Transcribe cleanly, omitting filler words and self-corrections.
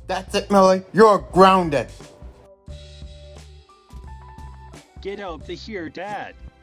That's it, Millie. You're grounded. Get out the here, Dad.